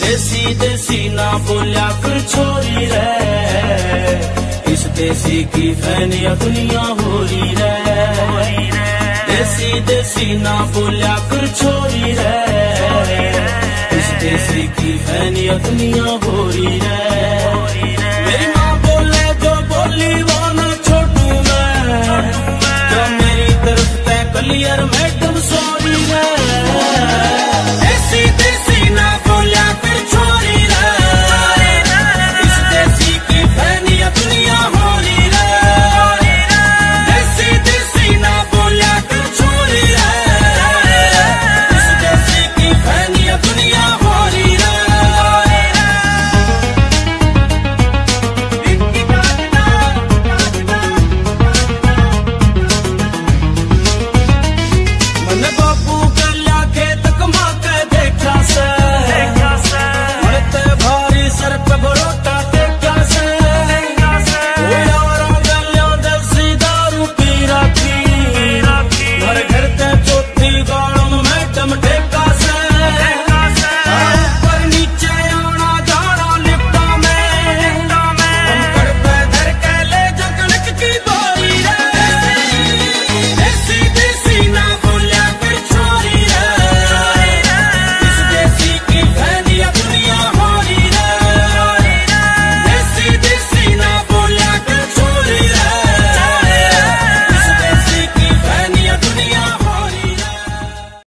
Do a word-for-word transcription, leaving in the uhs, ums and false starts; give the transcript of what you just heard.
देसी देसी ना बोलिया कर छोरी रे, इस देसी की फैनिया दुनिया हो रही रे। देसी देसी ना बोलिया कर छोरी रे, इस देसी की फैनिया दुनिया